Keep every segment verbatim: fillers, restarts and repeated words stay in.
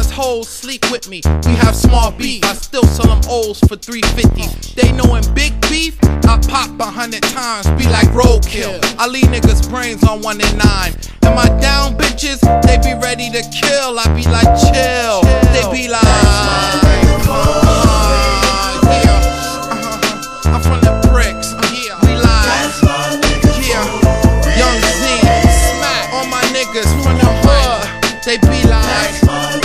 cause hoes sleep with me. We have small beef, I still sell them O's for three fifty. They knowin' big beef, I pop a hundred times, be like roadkill. I leave niggas brains on one and nine. Am I down, bitches? They be ready to kill. I be like chill. They be like, uh, yeah. Uh-huh. I'm from the bricks. Uh, yeah. We live. Yeah. Young Z, smack. All my niggas from the hood. They be like,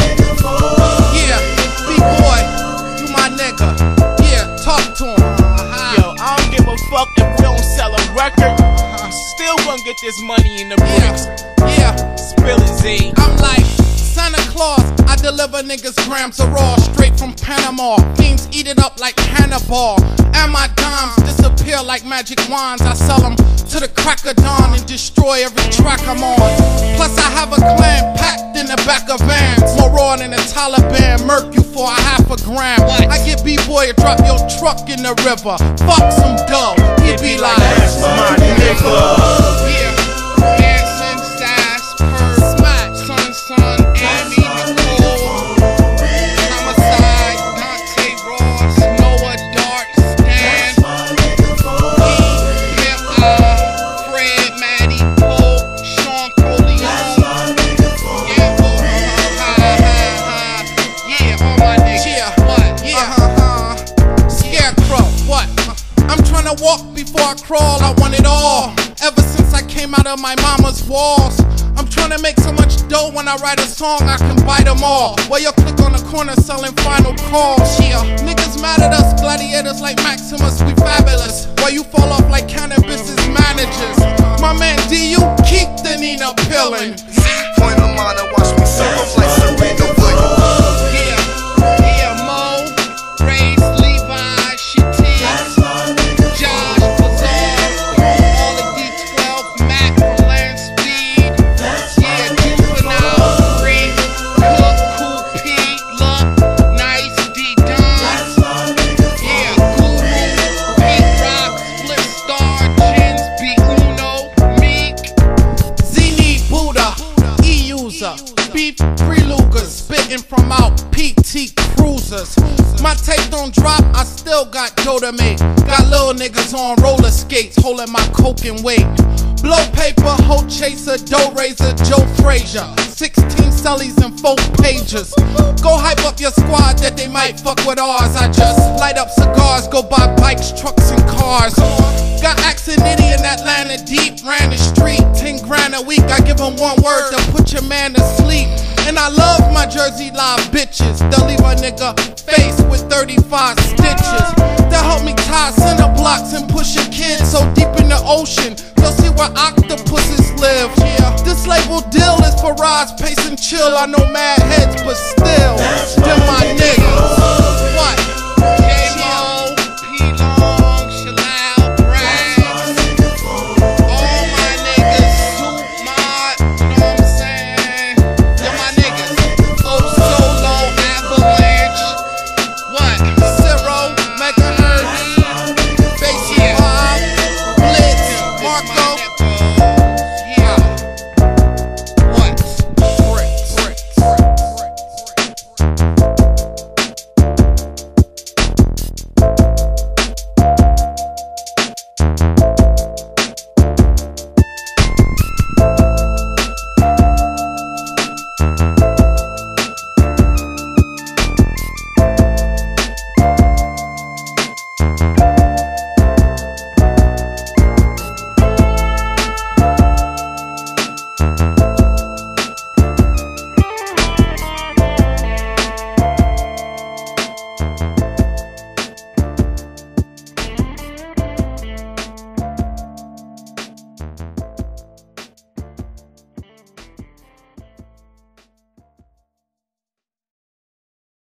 yeah. B-boy, you my nigga. Yeah, talk to him. Uh-huh. Yo, I don't give a fuck if we don't sell a record. I'm still gonna get this money in the bricks. Yeah, yeah. Spill it, Z. I'm like Santa Claus. I deliver niggas grams of raw straight from Panama. Fiends eat it up like Hannibal. And my dimes disappear like magic wands. I sell them to the crack of dawn and destroy every track I'm on. Plus I have a clan packed in the back of vans. More raw than the Taliban. Murk you for a half a gram. I get B-boy to drop your truck in the river. Fuck some dough. He be like, that's my nigga. Yeah. Dancing, sass, purr, smack, son, son, Amy, Nicole, Homicide, Dante Ross, Noah Dart, Stan, E, Pimp I, Fred, Maddie, Pope, Sean Corleone. Yeah, oh, ha, ha, ha, ha. Yeah, all my niggas. Yeah, what? Yeah, uh-huh. Scarecrow, what? I'm tryna walk before I crawl, I want it all. Ever since I came out of my mama's walls, I'm tryna make so much dough when I write a song I can buy them all. While you click on the corner selling final calls. Yeah, niggas mad at us, gladiators like Maximus, we fabulous. While you fall off like cannabis managers. My man D, you keep the Nina pillin'. Z, point of mine, watch me sell up like Serena Williams. Yeah, yeah, Mo, Race, Levi, Shitty, Josh, Bazaar, all the D twelve, Mac from Land Speed. Yeah, Juvenile, Free, Cook, Cool Pete, Luck, Nice, D Don. Yeah, Guru, Pete Rock, Split Star, Chins, B Uno, Meek, Z-Need, Buddha, E-User, Beef, Free Lugers, spitting from out P T Cruisers. My tape don't drop, I still got dough to make. Got little niggas on roller skates, holding my coke and weight. Blow paper, hoe chaser, dough raiser, Joe Frazier. sixteen cellies and four pages. Go hype up your squad that they might fuck with ours. I just light up cigars, go buy bikes, trucks, and cars. Got Axonity in Atlanta deep, ran the street, ten grand a week. I give them one word to put your man to sleep. And I love my Jersey Live bitches. They'll leave a nigga face with thirty-five stitches. They'll help me tie center blocks and push a kid so deep in the ocean. You'll see where octopuses live. Yeah, this label deal is for rise, pace, and chill. I know mad heads, but